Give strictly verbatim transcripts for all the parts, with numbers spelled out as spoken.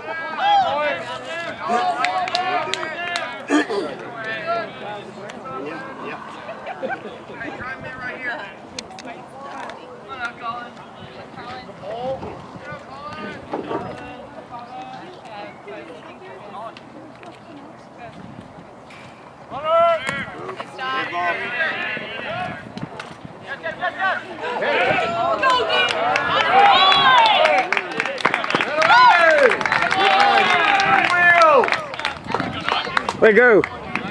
Way to go.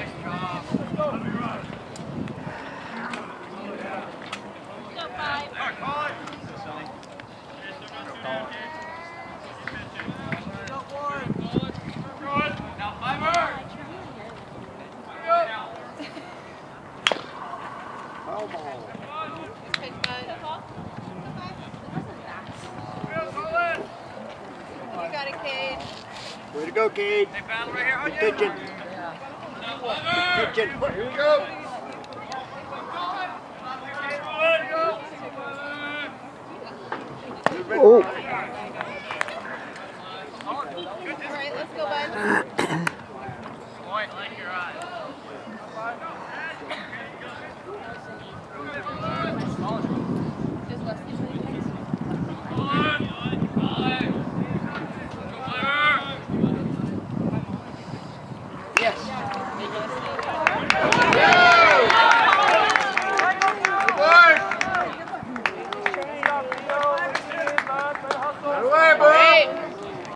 You got it, Cade. Way to go, Cade. Hey, battle right here. Good pitching. Good pitching. Here we go. Oh. All right, let's go, bud. Boy, I like your eyes. Just left.